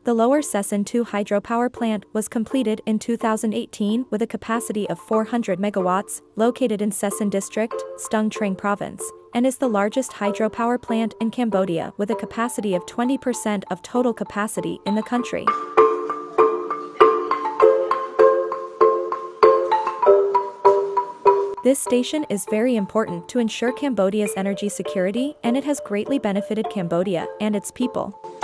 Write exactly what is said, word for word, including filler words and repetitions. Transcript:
The lower Sesan two hydropower plant was completed in two thousand eighteen with a capacity of four hundred megawatts, located in Sesan district, Stung Treng province, and is the largest hydropower plant in Cambodia with a capacity of twenty percent of total capacity in the country. This station is very important to ensure Cambodia's energy security, and it has greatly benefited Cambodia and its people.